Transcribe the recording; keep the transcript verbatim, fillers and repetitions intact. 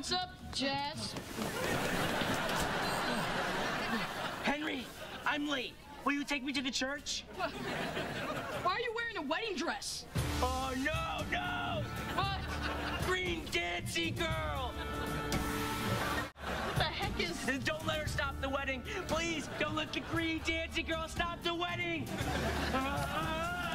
What's up, Jazz? Henry, I'm late. Will you take me to the church? What? Why are you wearing a wedding dress? Oh, no, no! What? Green Dancy Girl! What the heck is... Don't let her stop the wedding. Please, don't let the Green Dancy Girl stop the wedding! Uh, uh,